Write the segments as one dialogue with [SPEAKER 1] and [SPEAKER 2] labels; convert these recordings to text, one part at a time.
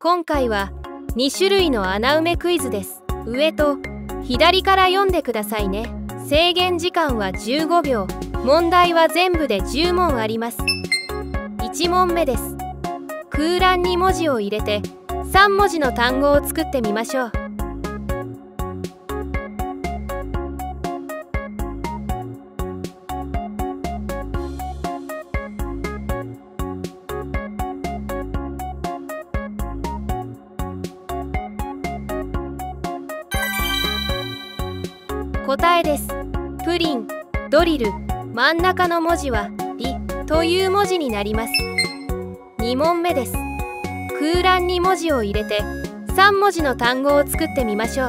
[SPEAKER 1] 今回は2種類の穴埋めクイズです。上と左から読んでくださいね。制限時間は15秒。問題は全部で10問あります。1問目です。空欄に文字を入れて3文字の単語を作ってみましょう。答えです。プリン、ドリル、真ん中の文字はリという文字になります。2問目です。空欄に文字を入れて3文字の単語を作ってみましょう。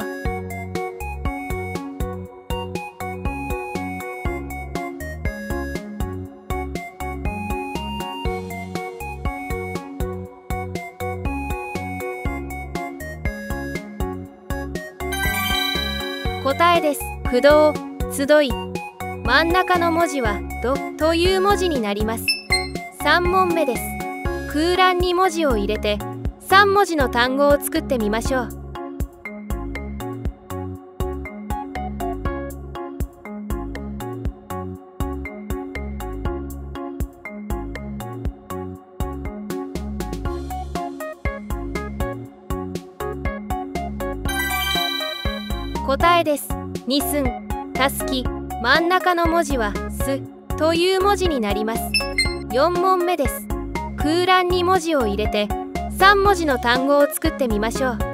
[SPEAKER 1] 答えです。駆動、集い、真ん中の文字はどという文字になります。3問目です。空欄に文字を入れて3文字の単語を作ってみましょう。答えです。にすん、たすき、真ん中の文字はすという文字になります。4問目です。空欄に文字を入れて3文字の単語を作ってみましょう。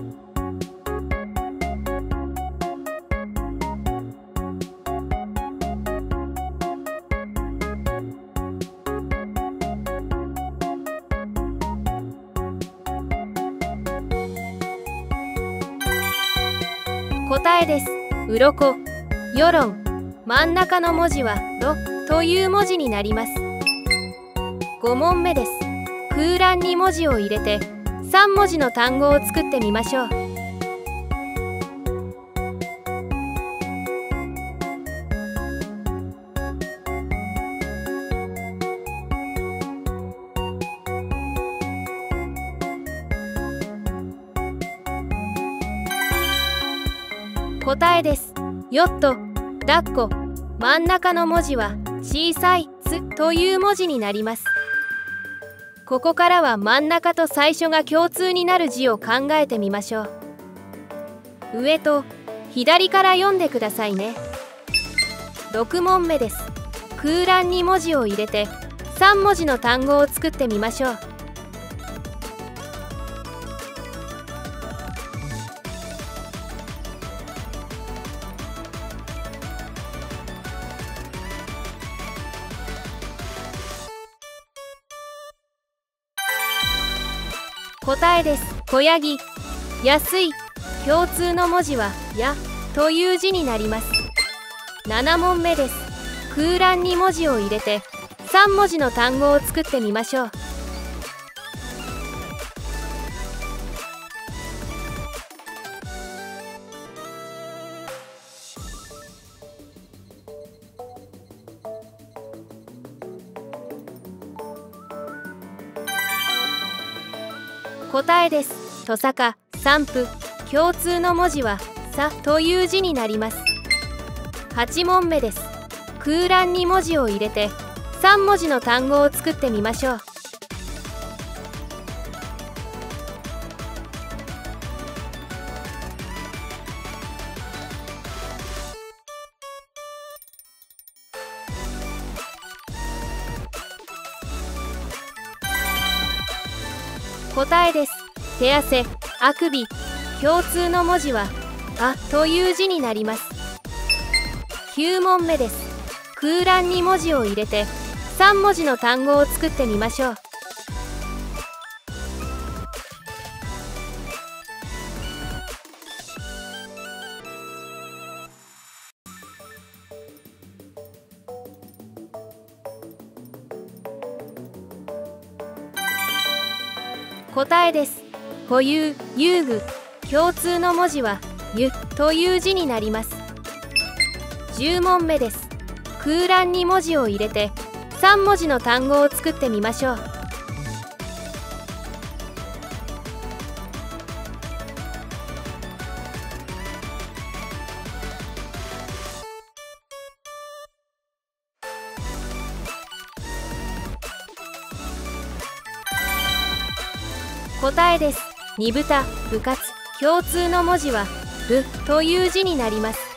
[SPEAKER 1] 答えです。鱗、世論、真ん中の文字はろという文字になります。5問目です。空欄に文字を入れて3文字の単語を作ってみましょう。答えです。ヨット、抱っこ、真ん中の文字は小さいつという文字になります。ここからは真ん中と最初が共通になる字を考えてみましょう。上と左から読んでくださいね。6問目です。空欄に文字を入れて3文字の単語を作ってみましょう。答えです。小ヤギ、安い、共通の文字はやという字になります。7問目です。空欄に文字を入れて3文字の単語を作ってみましょう。答えです。トサカ、散布、共通の文字はさという字になります。8問目です。空欄に文字を入れて3文字の単語を作ってみましょう。答えです。手汗、あくび、共通の文字はあという字になります。9問目です。空欄に文字を入れて3文字の単語を作ってみましょう。答えです。保有、遊具、共通の文字はゆという字になります。10問目です。空欄に文字を入れて3文字の単語を作ってみましょう。 答えです。煮豚、部活、共通の文字は、部という字になります。